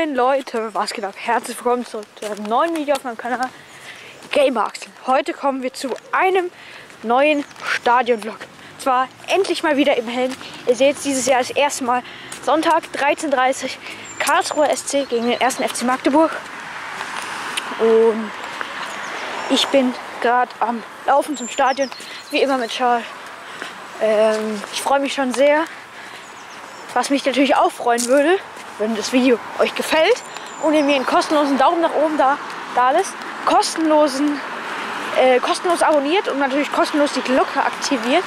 Moin Leute, was geht ab? Herzlich willkommen zu einem neuen Video auf meinem Kanal Gamer Axel. Heute kommen wir zu einem neuen Stadion-Vlog. Zwar endlich mal wieder im Helm. Ihr seht dieses Jahr das erste Mal Sonntag 13:30 Uhr Karlsruher SC gegen den 1. FC Magdeburg. Und ich bin gerade am Laufen zum Stadion, wie immer mit Charles. Ich freue mich schon sehr. Was mich natürlich auch freuen würde, wenn das Video euch gefällt und ihr mir einen kostenlosen Daumen nach oben da lässt, kostenlos abonniert und natürlich kostenlos die Glocke aktiviert.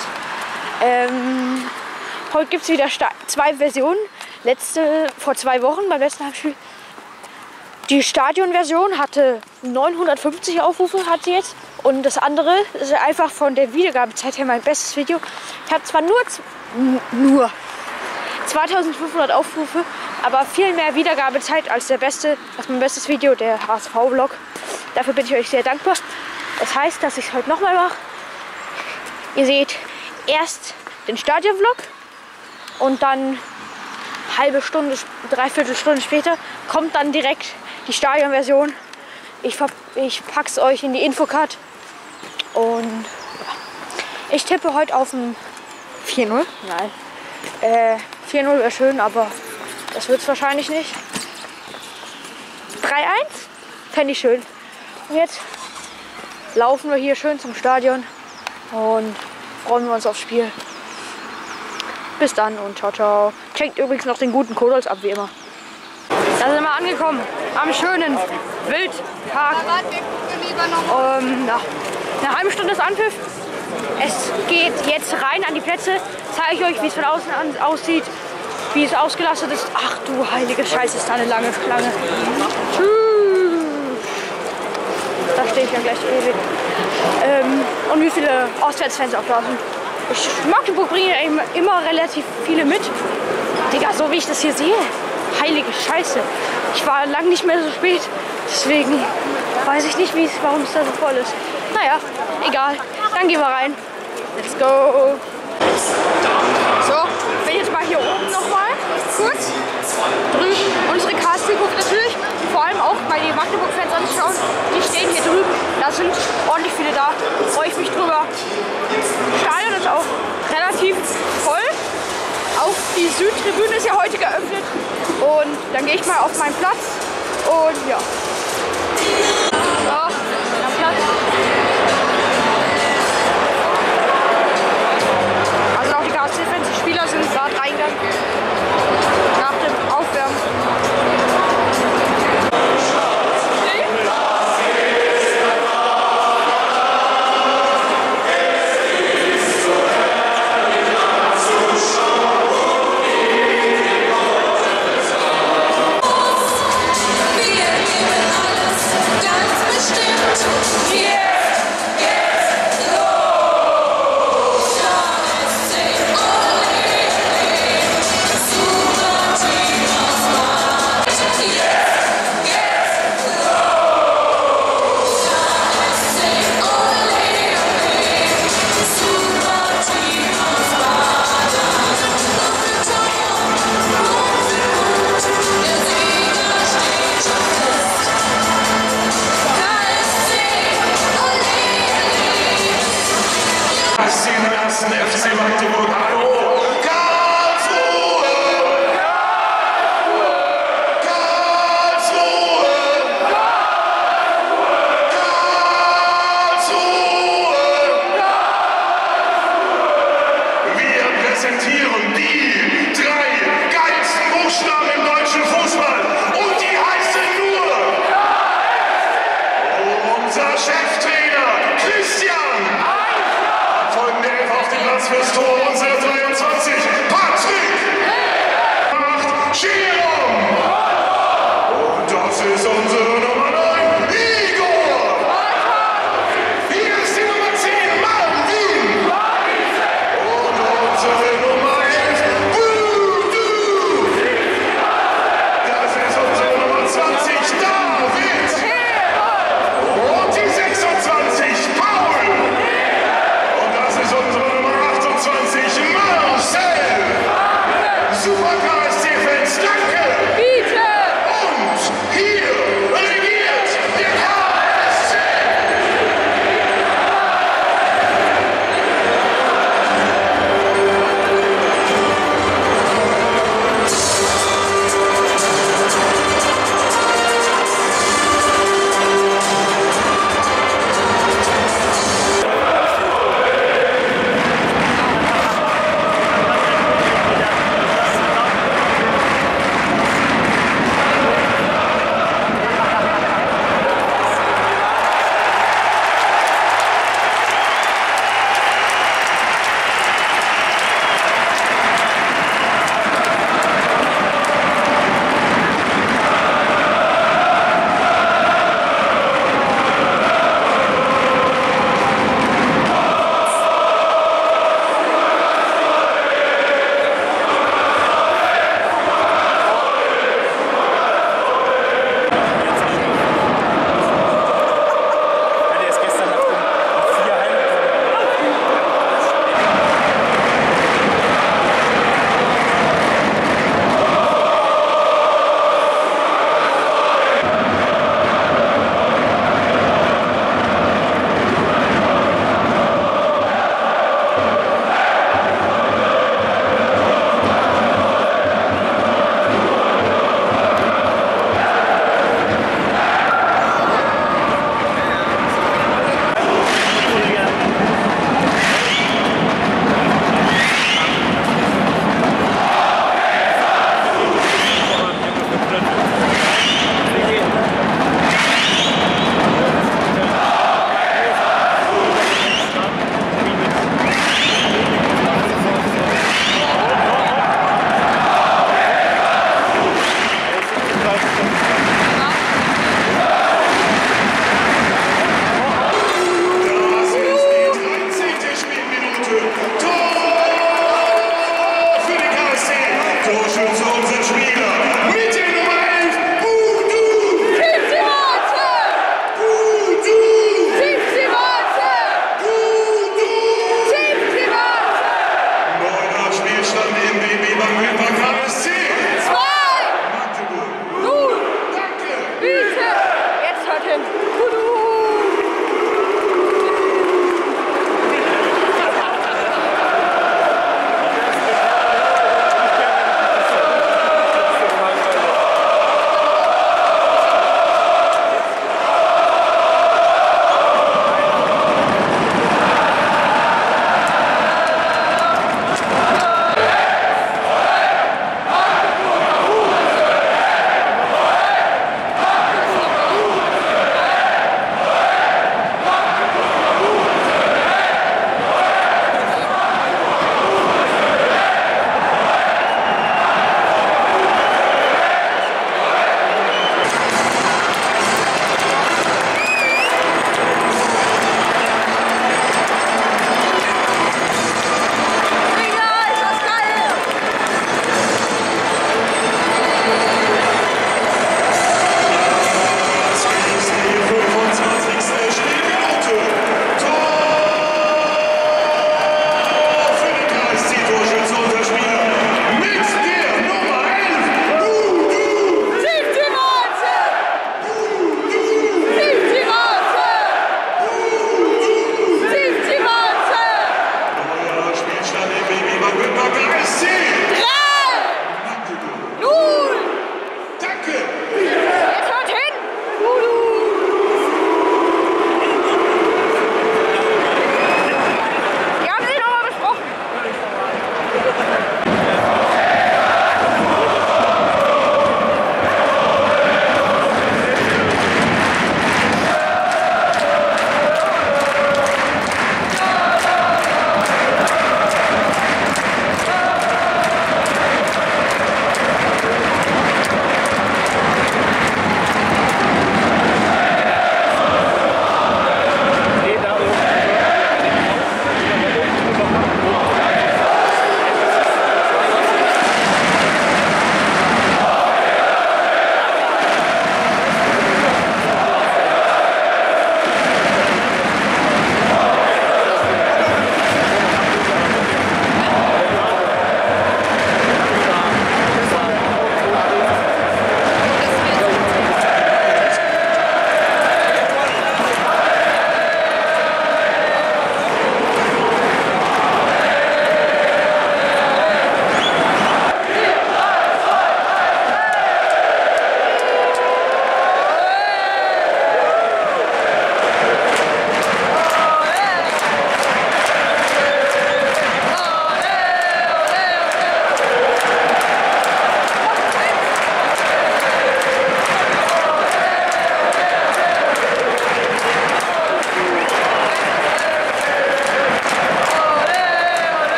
Heute gibt es wieder zwei Versionen. Vor 2 Wochen beim letzten Heimspiel. Die Stadion-Version hatte 950 Aufrufe, hat sie jetzt. Und das andere ist einfach von der Wiedergabezeit her mein bestes Video. Ich habe zwar nur 2500 Aufrufe, aber viel mehr Wiedergabezeit als mein bestes Video, der HSV-Vlog. Dafür bin ich euch sehr dankbar. Das heißt, dass ich es heute nochmal mache. Ihr seht erst den Stadion-Vlog und dann halbe Stunde, dreiviertel Stunde später kommt dann direkt die Stadion-Version. Ich packe es euch in die Infocard und ich tippe heute auf ein 4-0. Nein. 4-0 wäre schön, aber das wird es wahrscheinlich nicht. 3-1 fände ich schön. Und jetzt laufen wir hier schön zum Stadion und freuen wir uns aufs Spiel. Bis dann und ciao, ciao. Checkt übrigens noch den guten Kodos ab, wie immer. Da sind wir angekommen, am schönen Wildpark. Eine halbe Stunde ist Anpfiff. Es geht jetzt rein an die Plätze. Zeige ich euch, wie es von außen aussieht, wie es ausgelastet ist. Ach du heilige Scheiße, ist da eine lange Schlange. Da stehe ich ja gleich ewig. Und wie viele Auswärtsfans auch da sind. Magdeburg bringt ja immer relativ viele mit. Digga, so wie ich das hier sehe. Heilige Scheiße. Ich war lang nicht mehr so spät. Deswegen weiß ich nicht, warum es da so voll ist. Naja, egal. Dann gehen wir rein. Let's go. So, ich bin jetzt mal hier oben nochmal kurz. Drüben unsere Casting guckt natürlich. Vor allem auch, weil die Magdeburg-Fans anschauen. Die stehen hier drüben. Da sind ordentlich viele da. Freue ich mich drüber. Das Stadion ist auch relativ voll. Auch die Südtribüne ist ja heute geöffnet. Und dann gehe ich mal auf meinen Platz. Und ja. So, am Platz. Also auch die KSC-Fans, die Spieler sind gerade reingegangen. Nach dem Aufwärmen. FC Magdeburg, hallo! Karlsruhe! Karlsruhe! Karlsruhe! Wir präsentieren die 3 geilsten Buchstaben im deutschen Fußball und die heißen nur unser Cheftrainer Christian. Folgende 11 auf dem Platz fürs Tor, unser 23, Patrick! 8, Jerome! Und das ist unsere Nummer 9, Igor! Hier ist die Nummer 10, Marvin! Und unsere Nummer 11, Voodoo! Das ist unsere Nummer 20, David! Und die 26, Paul! Und das ist unsere Nummer 28,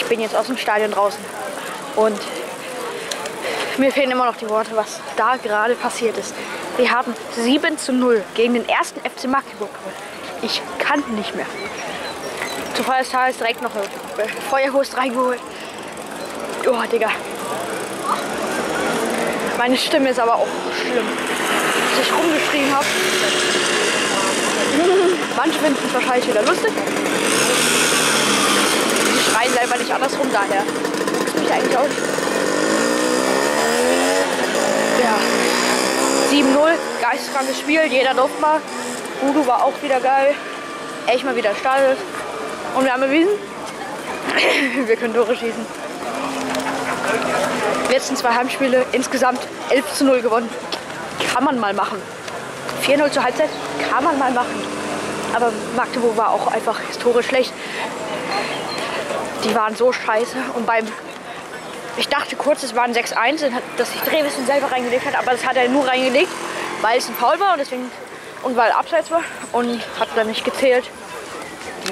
bin jetzt aus dem Stadion draußen und mir fehlen immer noch die Worte, was da gerade passiert ist. Wir haben 7:0 gegen den ersten FC Magdeburg gewonnen. Ich kann nicht mehr. Zu Feiertags direkt noch eine Feuerhose reingeholt. Oh, Digga. Meine Stimme ist aber auch schlimm. Dass ich rumgeschrien habe. Manche finden es wahrscheinlich wieder lustig. Die schreien selber nicht andersrum, daher guckt mich eigentlich auch nicht. Ja. 7:0, geisteskrankes Spiel, jeder durfte mal. Udo war auch wieder geil. Echt mal wieder startet. Und wir haben bewiesen, wir können Tore schießen. Die letzten 2 Heimspiele insgesamt 11:0 gewonnen. Kann man mal machen. 4:0 zur Halbzeit kann man mal machen. Aber Magdeburg war auch einfach historisch schlecht. Die waren so scheiße. Und ich dachte kurz, es waren 6:1, dass sich Drewesen selber reingelegt hat. Aber das hat er nur reingelegt, weil es ein Foul war und weil Abseits war. Und hat dann nicht gezählt. Ja.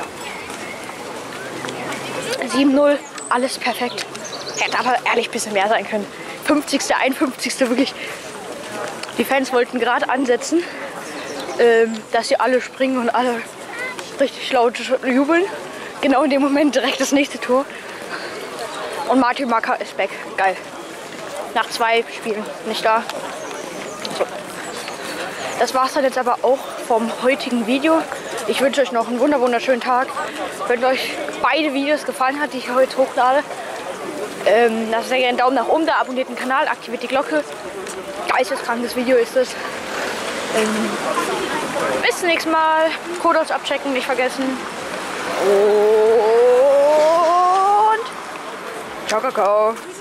7:0, alles perfekt. Hätte aber ehrlich ein bisschen mehr sein können. 50., 51. wirklich. Die Fans wollten gerade ansetzen, dass sie alle springen und alle richtig laut jubeln. Genau in dem Moment direkt das nächste Tor. Und Martin Macker ist back. Geil. Nach 2 Spielen nicht da. So. Das war's dann jetzt aber auch vom heutigen Video. Ich wünsche euch noch einen wunderschönen Tag. Wenn euch beide Videos gefallen hat, die ich heute hochlade, lasst sehr gerne einen Daumen nach oben da, abonniert den Kanal, aktiviert die Glocke. Geisteskrankes Video ist es. Bis zum nächsten Mal. Codes abchecken, nicht vergessen. Und ciao, Kakao.